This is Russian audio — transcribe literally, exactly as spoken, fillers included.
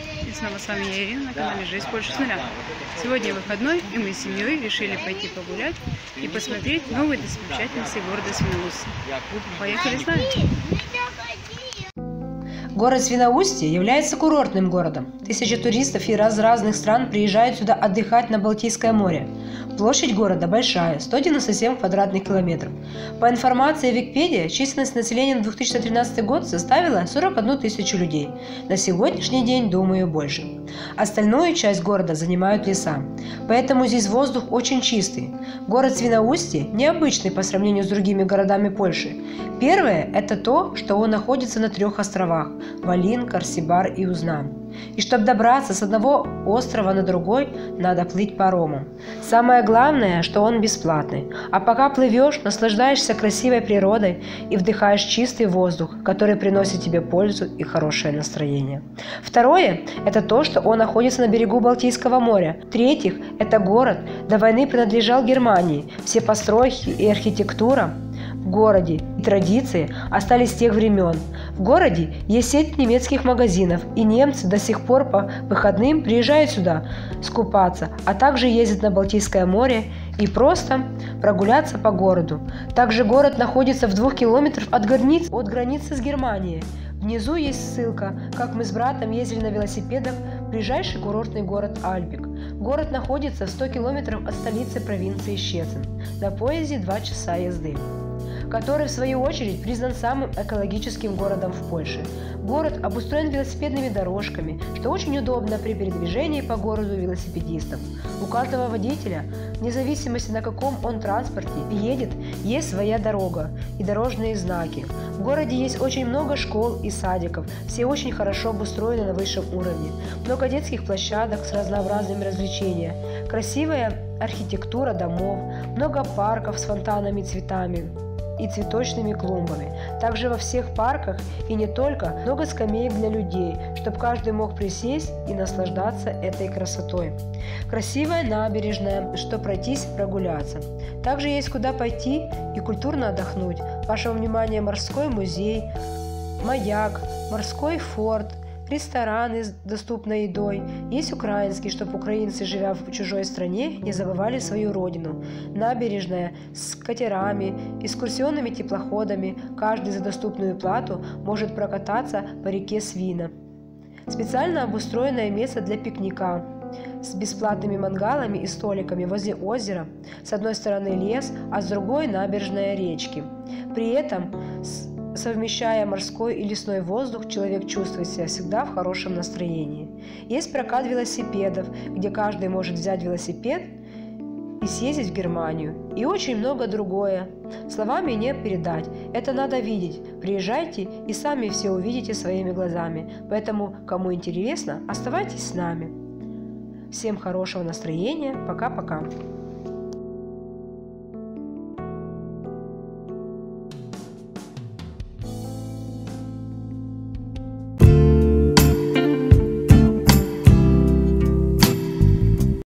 И снова с вами я, Ирина, на канале «Жизнь Польши с нуля». Сегодня выходной, и мы с семьей решили пойти погулять и посмотреть новые достопримечательности города Свиноустье. Поехали с нами! Город Свиноустье является курортным городом. Тысячи туристов из разных стран приезжают сюда отдыхать на Балтийское море. Площадь города большая – сто девяносто семь квадратных километров. По информации Википедии, численность населения на две тысячи тринадцатый год составила сорок одну тысячу людей. На сегодняшний день, думаю, больше. Остальную часть города занимают леса. Поэтому здесь воздух очень чистый. Город Свиноустье необычный по сравнению с другими городами Польши. Первое – это то, что он находится на трех островах – Волин, Карсибар и Узнам. И чтобы добраться с одного острова на другой, надо плыть паромом. Самое главное, что он бесплатный. А пока плывешь, наслаждаешься красивой природой и вдыхаешь чистый воздух, который приносит тебе пользу и хорошее настроение. Второе – это то, что он находится на берегу Балтийского моря. В-третьих, это город до войны принадлежал Германии. Все постройки и архитектура в городе и традиции остались с тех времен. В городе есть сеть немецких магазинов, и немцы до сих пор по выходным приезжают сюда скупаться, а также ездят на Балтийское море и просто прогуляться по городу. Также город находится в двух километрах от границы, от границы с Германией. Внизу есть ссылка, как мы с братом ездили на велосипедах в ближайший курортный город Альбек. Город находится в ста километрах от столицы провинции Щецин, на поезде два часа езды, который в свою очередь признан самым экологическим городом в Польше. Город обустроен велосипедными дорожками, что очень удобно при передвижении по городу велосипедистов. У каждого водителя, вне зависимости на каком он транспорте едет, есть своя дорога и дорожные знаки. В городе есть очень много школ и садиков, все очень хорошо обустроены на высшем уровне. Много детских площадок с разнообразными развлечениями, красивая архитектура домов, много парков с фонтанами и цветами и цветочными клумбами. Также во всех парках и не только много скамеек для людей, чтобы каждый мог присесть и наслаждаться этой красотой. Красивая набережная, чтобы пройтись и прогуляться. Также есть куда пойти и культурно отдохнуть. Вашему вниманию морской музей, маяк, морской форт, рестораны с доступной едой. Есть украинский, чтобы украинцы, живя в чужой стране, не забывали свою родину. Набережная с катерами, экскурсионными теплоходами. Каждый за доступную плату может прокататься по реке Свина. Специально обустроенное место для пикника с бесплатными мангалами и столиками возле озера. С одной стороны лес, а с другой набережная речки. При этом совмещая морской и лесной воздух, человек чувствует себя всегда в хорошем настроении. Есть прокат велосипедов, где каждый может взять велосипед и съездить в Германию. И очень много другое. Словами не передать. Это надо видеть. Приезжайте и сами все увидите своими глазами. Поэтому, кому интересно, оставайтесь с нами. Всем хорошего настроения. Пока-пока.